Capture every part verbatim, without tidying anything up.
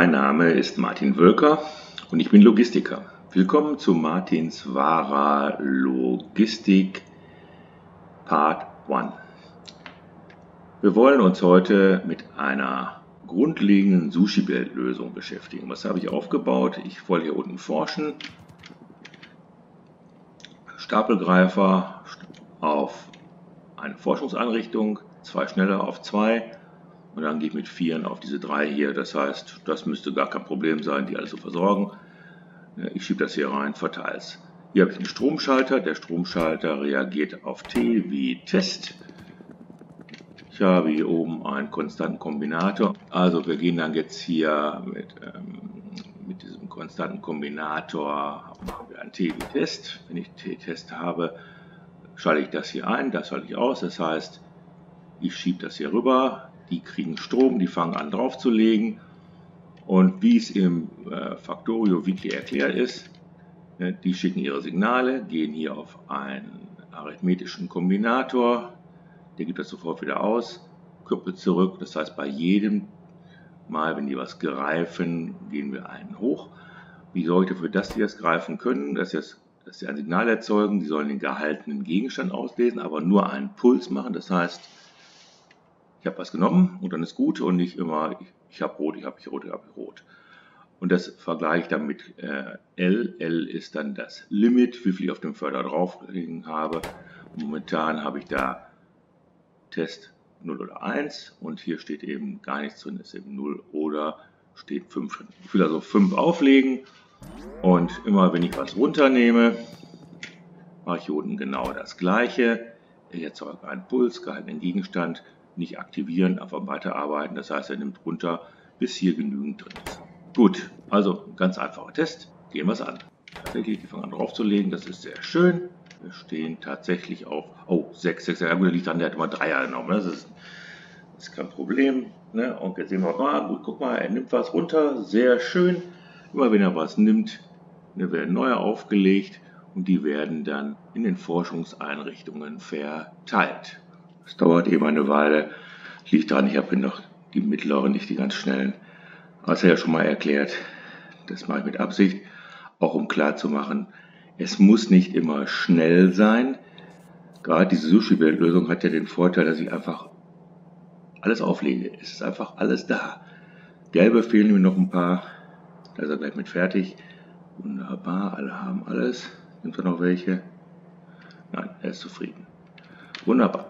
mein Name ist Martin Wölker und ich bin Logistiker. Willkommen zu Martins wahrer Logistik Part eins. Wir wollen uns heute mit einer grundlegenden Sushi-Belt-Lösung beschäftigen. Was habe ich aufgebaut? Ich wollte hier unten forschen. Stapelgreifer auf eine Forschungseinrichtung, zwei schneller auf zwei. Und dann gehe ich mit vieren auf diese drei hier. Das heißt, das müsste gar kein Problem sein, die alle zu versorgen. Ich schiebe das hier rein, verteile es. Hier habe ich einen Stromschalter. Der Stromschalter reagiert auf T wie Test. Ich habe hier oben einen konstanten Kombinator. Also wir gehen dann jetzt hier mit, ähm, mit diesem konstanten Kombinator, machen wir einen T wie Test. Wenn ich T-Test habe, schalte ich das hier ein, das schalte ich aus. Das heißt, ich schiebe das hier rüber. Die kriegen Strom, die fangen an draufzulegen. Und wie es im äh, Factorio-Wiki erklärt ist, ne, die schicken ihre Signale, gehen hier auf einen arithmetischen Kombinator, der gibt das sofort wieder aus, kuppelt zurück. Das heißt, bei jedem Mal, wenn die was greifen, gehen wir einen hoch. Wie sorge ich dafür, dass die das greifen können, dass, jetzt, dass sie ein Signal erzeugen? Die sollen den gehaltenen Gegenstand auslesen, aber nur einen Puls machen. Das heißt, ich habe was genommen und dann ist gut und nicht immer, ich, ich habe rot, ich habe rot, ich habe rot. Und das vergleiche ich dann mit äh, L. L ist dann das Limit, wie viel ich auf dem Förder draufgelegen habe. Momentan habe ich da Test null oder eins und hier steht eben gar nichts drin, ist eben null oder steht fünf drin. Ich will also fünf auflegen und immer wenn ich was runternehme, mache ich hier unten genau das gleiche. Ich erzeuge einen Puls, gehaltenen Gegenstand, nicht aktivieren, einfach weiterarbeiten. Das heißt, er nimmt runter, bis hier genügend drin ist. Gut, also ganz einfacher Test. Gehen wir es an. Tatsächlich, die fangen an draufzulegen, das ist sehr schön. Wir stehen tatsächlich auf, oh, sechs, sechs, ja gut, der liegt an, der hat immer Dreier genommen. Das ist, das ist kein Problem. Ne? Und jetzt sehen wir mal, gut, guck mal, er nimmt was runter, sehr schön. Immer wenn er was nimmt, ne, werden neue aufgelegt und die werden dann in den Forschungseinrichtungen verteilt. Es dauert eben eine Weile, liegt daran, ich habe noch die mittleren, nicht die ganz schnellen. Das ja schon mal erklärt, das mache ich mit Absicht, auch um klar zu machen, es muss nicht immer schnell sein. Gerade diese Sushi-Belt-Lösung hat ja den Vorteil, dass ich einfach alles auflege. Es ist einfach alles da. Gelbe fehlen mir noch ein paar, da ist er gleich mit fertig. Wunderbar, alle haben alles. Nimmt er noch welche? Nein, er ist zufrieden. Wunderbar.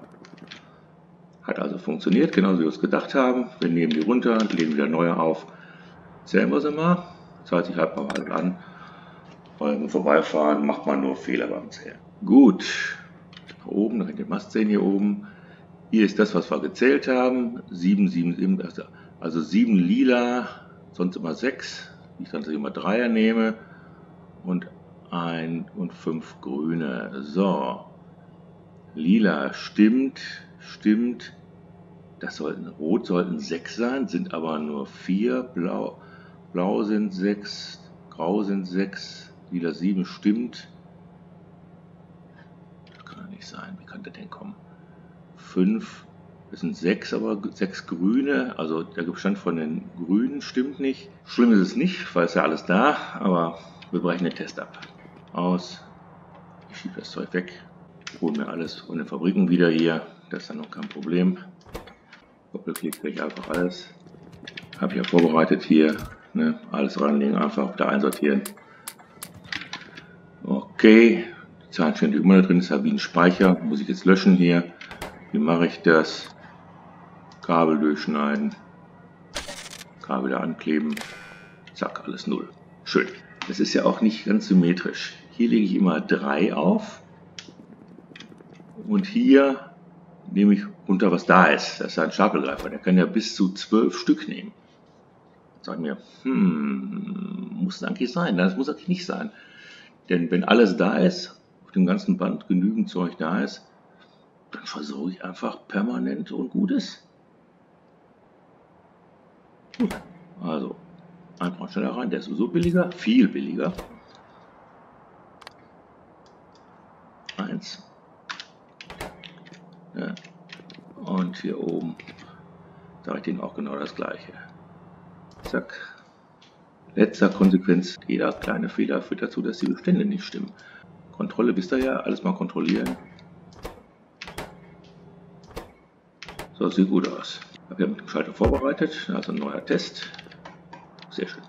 Hat also funktioniert, genauso wie wir es gedacht haben. Wir nehmen die runter, legen wieder neue auf. Zählen wir sie mal. Das heißt, ich halte mal halt an. Beim Vorbeifahren macht man nur Fehler beim Zählen. Gut. Da oben, da könnt ihr Mast sehen hier oben. Hier ist das, was wir gezählt haben. sieben, sieben, sieben. Also sieben lila, sonst immer sechs. Ich dann immer Dreier nehme. Und ein und fünf grüne. So. Lila stimmt. Stimmt, das sollten, rot sollten sechs sein, sind aber nur vier, blau, blau sind sechs, grau sind sechs, lila sieben stimmt. Das kann doch nicht sein, wie kann das denn kommen? fünf, das sind sechs, aber sechs grüne, also der Bestand von den Grünen stimmt nicht. Schlimm ist es nicht, weil es ja alles da, aber wir brechen den Test ab. Aus, ich schiebe das Zeug weg, hole mir alles von den Fabriken wieder hier. Das ist dann noch kein Problem. Doppelklick ich einfach alles. Habe ich ja vorbereitet hier. Ne? Alles reinlegen, einfach da einsortieren. Okay. Die Zahlen stehen immer da drin, ist ja wie ein Speicher. Muss ich jetzt löschen hier. Wie mache ich das? Kabel durchschneiden. Kabel da ankleben. Zack, alles null. Schön. Das ist ja auch nicht ganz symmetrisch. Hier lege ich immer drei auf. Und hier nehme ich runter, was da ist. Das ist ein Stapelgreifer. Der kann ja bis zu zwölf Stück nehmen. Sag mir, hm, muss es eigentlich sein? Das muss eigentlich nicht sein. Denn wenn alles da ist, auf dem ganzen Band genügend Zeug da ist, dann versorge ich einfach permanent und Gutes. Gut. Also, einfach schneller rein. Der ist sowieso billiger, viel billiger. Eins. Ja. Und hier oben sage ich denen auch genau das gleiche. Zack. Letzter Konsequenz, jeder kleine Fehler führt dazu, dass die Bestände nicht stimmen. Kontrolle wisst ihr ja, alles mal kontrollieren. So, sieht gut aus. Ich habe ja mit dem Schalter vorbereitet, also ein neuer Test. Sehr schön.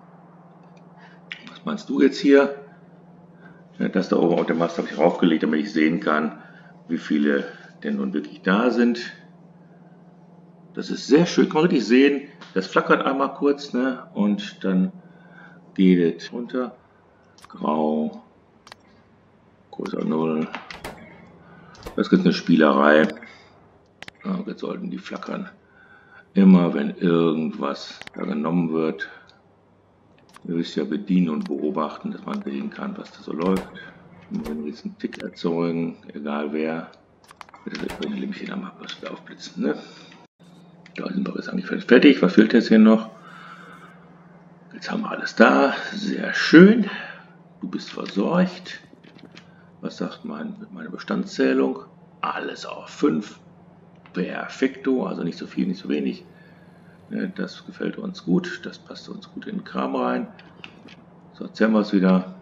Was meinst du jetzt hier? Das da oben auf dem Mast habe ich raufgelegt, damit ich sehen kann, wie viele denn nun wirklich da sind. Das ist sehr schön, kann man richtig sehen. Das flackert einmal kurz, ne? Und dann geht es runter. Grau, größer null. Das ist eine Spielerei. Ja, jetzt sollten die flackern. Immer wenn irgendwas da genommen wird. Ihr wisst ja, bedienen und beobachten, dass man sehen kann, was da so läuft. Und wenn wir jetzt einen Tick erzeugen, egal wer, wird das entsprechende Lämpchen am Abwasch aufblitzen. Ne? Da sind wir jetzt eigentlich fertig. Was fehlt jetzt hier noch? Jetzt haben wir alles da. Sehr schön. Du bist versorgt. Was sagt mein, meine Bestandszählung? Alles auf fünf. Perfekto, also nicht so viel, nicht so wenig. Das gefällt uns gut, das passt uns gut in den Kram rein. So, zählen wir es wieder.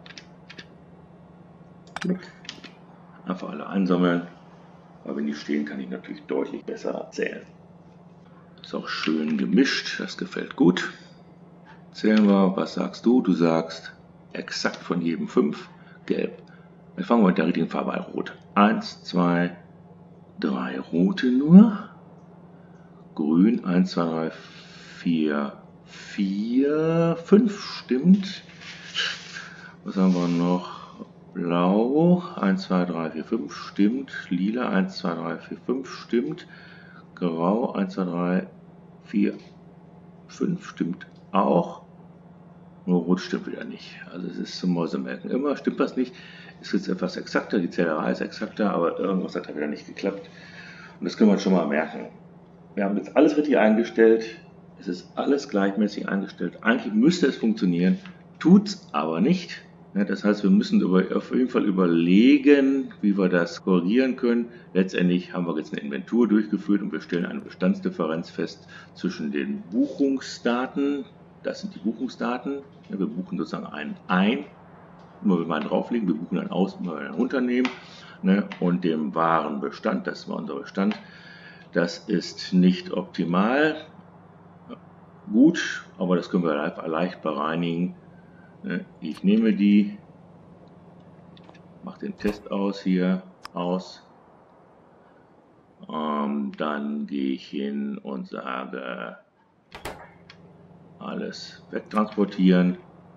Einfach alle einsammeln. Aber wenn die stehen, kann ich natürlich deutlich besser zählen. Ist auch schön gemischt, das gefällt gut. Zählen wir, was sagst du? Du sagst exakt von jedem fünf. Gelb. Dann fangen wir mit der richtigen Farbe an. Rot. eins, zwei, drei rote nur. Grün. eins, zwei, drei, vier, vier, fünf stimmt. Was haben wir noch? Blau. eins, zwei, drei, vier, fünf stimmt. Lila. eins, zwei, drei, vier, fünf stimmt. Grau. eins, zwei, drei, vier, fünf stimmt auch. Nur Rot stimmt wieder nicht. Also es ist zum Mäusemelken. Immer stimmt das nicht. Ist jetzt etwas exakter, die Zählerei ist exakter, aber irgendwas hat da wieder nicht geklappt. Und das können wir uns schon mal merken. Wir haben jetzt alles richtig eingestellt. Es ist alles gleichmäßig eingestellt. Eigentlich müsste es funktionieren, tut es aber nicht. Das heißt, wir müssen auf jeden Fall überlegen, wie wir das korrigieren können. Letztendlich haben wir jetzt eine Inventur durchgeführt und wir stellen eine Bestandsdifferenz fest zwischen den Buchungsdaten. Das sind die Buchungsdaten. Wir buchen sozusagen einen ein, immer wenn wir einen drauflegen. Wir buchen einen aus, immer wenn wir einen runternehmen. Und dem wahren Bestand, das war unser Bestand. Das ist nicht optimal. Gut, aber das können wir leicht bereinigen. Ich nehme die, mache den Test aus hier, aus. Ähm, dann gehe ich hin und sage, alles wegtransportieren.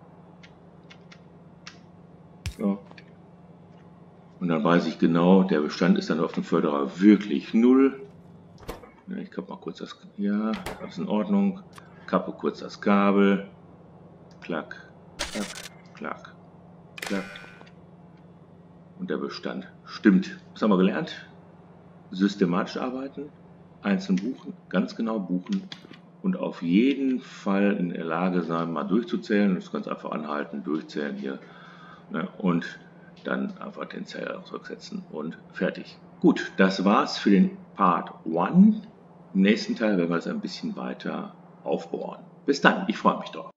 So. Und dann weiß ich genau, der Bestand ist dann auf dem Förderer wirklich null. Ich kappe mal kurz das, ja, das ist in Ordnung. Kappe kurz das Kabel. Klack, klack, klack, klack. Und der Bestand stimmt. Was haben wir gelernt? Systematisch arbeiten, einzeln buchen, ganz genau buchen und auf jeden Fall in der Lage sein, mal durchzuzählen. Das ganz einfach anhalten, durchzählen hier. Ne, und dann einfach den Zähler zurücksetzen und fertig. Gut, das war's für den Part eins. Im nächsten Teil werden wir es ein bisschen weiter aufbohren. Bis dann, ich freue mich drauf.